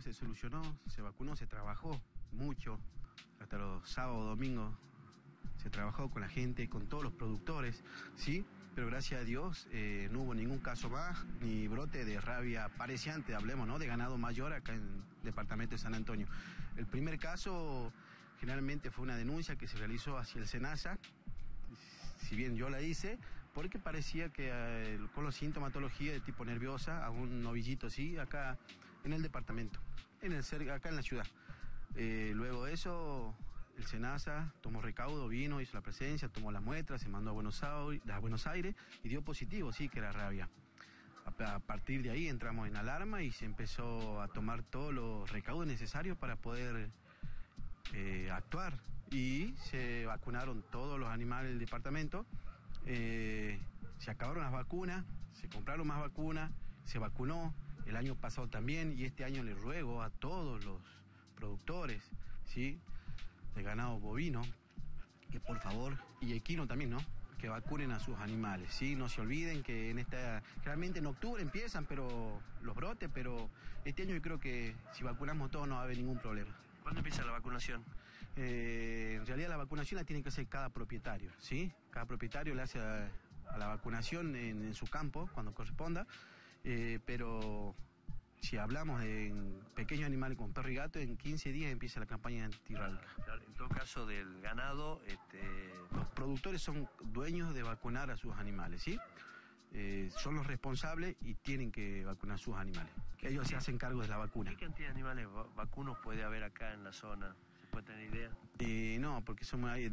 Dios se solucionó, se vacunó, se trabajó mucho, hasta los sábados, domingos, se trabajó con la gente, con todos los productores, ¿sí? Pero gracias a Dios no hubo ningún caso más, ni brote de rabia pareciente, hablemos, ¿no? De ganado mayor acá en el departamento de San Antonio. El primer caso generalmente fue una denuncia que se realizó hacia el SENASA, si bien yo la hice, porque parecía que con la sintomatología de tipo nerviosa, a un novillito así, acá en el departamento, acá en la ciudad. Luego de eso, el SENASA tomó recaudo, vino, hizo la presencia, tomó las muestras, se mandó a Buenos Aires y dio positivo, sí, que era rabia. A partir de ahí entramos en alarma y se empezó a tomar todos los recaudos necesarios para poder actuar. Y se vacunaron todos los animales del departamento, se acabaron las vacunas, se compraron más vacunas, se vacunó el año pasado también, y este año le ruego a todos los productores, ¿sí?, de ganado bovino, que por favor, y equino también, ¿no?, que vacunen a sus animales, ¿sí? No se olviden que generalmente en octubre empiezan los brotes, pero este año yo creo que si vacunamos todos no va a haber ningún problema. ¿Cuándo empieza la vacunación? En realidad la vacunación la tiene que hacer cada propietario, ¿sí? Cada propietario le hace a la vacunación en su campo, cuando corresponda, pero si hablamos de pequeños animales como perro y gato, en 15 días empieza la campaña antirrábica. Claro, en todo caso del ganado, Los productores son dueños de vacunar a sus animales, ¿sí? Son los responsables y tienen que vacunar a sus animales. Ellos se hacen cargo de la vacuna. ¿Qué cantidad de animales vacunos puede haber acá en la zona? ¿Se puede tener idea? No, porque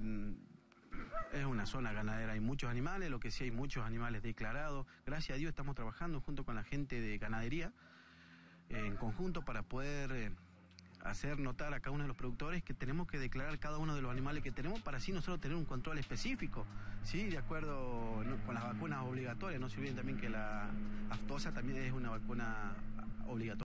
es una zona ganadera, hay muchos animales, lo que sí hay muchos animales declarados. Gracias a Dios estamos trabajando junto con la gente de ganadería en conjunto para poder hacer notar a cada uno de los productores que tenemos que declarar cada uno de los animales que tenemos para así nosotros tener un control específico, ¿sí? De acuerdo con las vacunas obligatorias. No se olviden también que la aftosa también es una vacuna obligatoria.